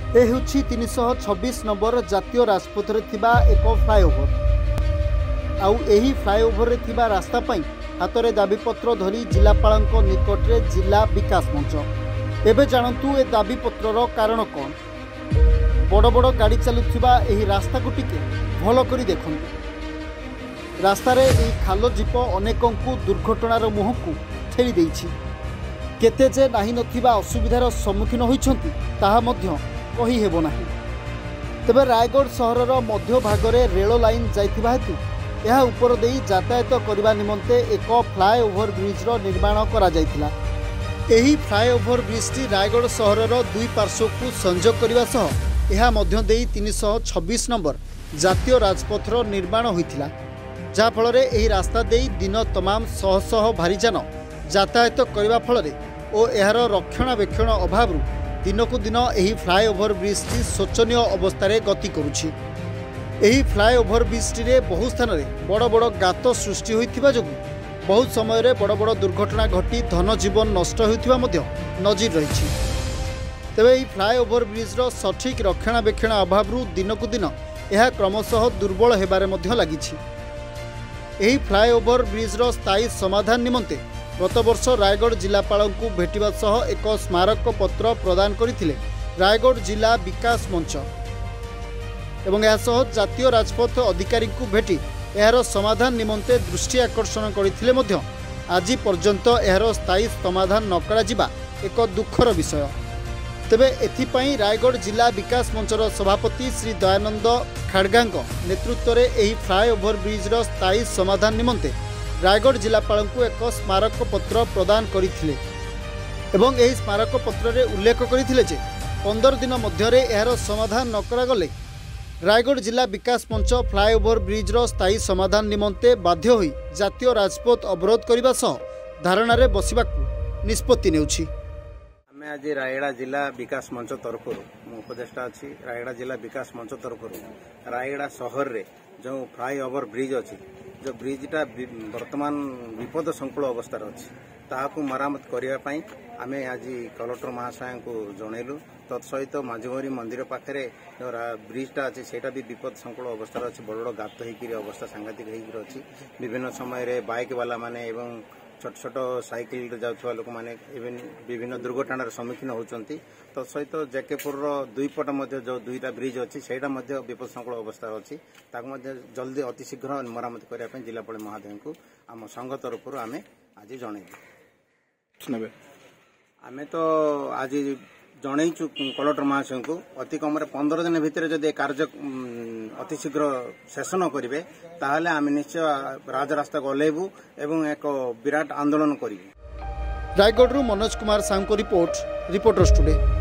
ए ହେଉଛି 326 नंबर जातीय राजपथ रे थिबा एक फ्लाईओवर आउ एही फ्लाईओवर रे थिबा रास्ता पई हाथ में दाबीपत्र धरी जिलापाल निकट में जिला विकास मंच एबे जानतु ए दाबीपत्र कारण कौन बड़ बड़ गाड़ी चलुवा यही रास्ता को टिके भल कर देखु रास्तार यही खाल जीप अनेकों दुर्घटनार मुह को ठेली देछि केते जे नाही नथिबा असुविधार सम्मुखीन होइछंती ताहा मध्य कहि हेबो नाही। तेबे रायगढ़ सहरर मध्य भागरे रेल लाइन जाइथिबा हेतु यह उपर देई यातायात करने निमंते एक फ्लाईओवर ब्रिज निर्माण करा जायतिला। एही फ्लाईओवर ब्रिज रायगढ़ सहरर दुई पार्श्व को संजोग करने सह यह मध्य देई 326 नंबर जातीय राजपथर निर्माण होइतिला जहा फल एही रास्ता देई दिन तमाम शह शह भारीजान यातायात करने फल और यार रक्षणाबेक्षण अभाव दिनकू दिन एही फ्लाईओवर ब्रिज शोचनीय अवस्था गति करुछि। एही फ्लाईओवर ब्रिज रे बहु स्थान में बड़ बड़ गात सृष्टि होइथिबा जोगु बहुत समय रे बड़ बड़ दुर्घटना घटी धन जीवन नष्ट होइथिबा मध्य नजीर रही। तेबे एही फ्लाईओवर ब्रिज सठिक रक्षणाबेक्षण अभाव दिनकू दिन यह क्रमशः दुर्बल हेबारे मध्य लागिछि। एही फ्लाईओवर ब्रिज स्थायी समाधान निमंते गत वर्ष रायगढ़ जिलापाल को भेटिबा सह एक स्मारक पत्र प्रदान करथिले रायगढ़ जिला विकास मंच एवं यासह जातीय राजपथ अधिकारी को भेटी यार समाधान निमंते दृष्टि आकर्षण करथिले मध्य आज पर्यंत यार स्थायी समाधान न करा जिबा एक दुखर विषय। तेबे एथिपाई रायगढ़ जिला विकास मंचर सभापति श्री दयानंद खाड़गांग नेतृत्व में एही फ्लाईओवर ब्रिज स्थायी समाधान निमंते रायगढ़ जिलापाल को एक स्मारक पत्र प्रदान करथिले एवं एही स्मारक पत्र रे उल्लेख करथिले जे 15 दिन मध्यरे यार समाधान न करा गले रायगढ़ जिला विकास मंच फ्लाईओवर ब्रिज स्थायी समाधान निमंते बाध्य होई जातीय राजपथ अवरोध करने सह धारणा रे बसिबाकू निष्पत्ति नेउछि। आमे आज रायगढ़ जिला विकास मंच तरफ उपदेष्टा अच्छी रायगढ़ जिला विकास मंच तरफ रायगढ़ सहर रे जो फ्लाईओवर ब्रिज अच्छी जो ब्रिजटा वर्तमान विपद संकुल अवस्था अच्छी ताकू मरामत करने आम आज कलेक्टर महाशय को जनइलु तत्सहित माझीमरी मंदिर पाखे जो ब्रिजटा अच्छी से विपद संकुल अवस्था अच्छी बड़ बड़ गात होकर अवस्था सांघातिक होकर विभिन्न समय बाइक वाला माने एवं छोट छोट साइकिल जाउथवा लोक माने विभिन्न दुर्घटनार सम्मुखीन होउचंती तत्सहित जेकेपुर दुई पट मध्य जो दुईटा ब्रिज अच्छी से विपद संकुल अवस्था अच्छी ताकू जल्दी अति शीघ्र मरामत करने जिलापाल महोदय को आम संघ तरफ आम आज जन आम तो आज जनईचु कलेक्टर महाशय को अति कम 15 दिन भितर जदि कार्य अति शीघ्र शेष न करेंगे ताहले आम निश्चय राजरास्ता को ओह्लैबू एवं एक विराट आंदोलन करूँ। रायगढ़ मनोज कुमार साहू को रिपोर्टर्स टुडे।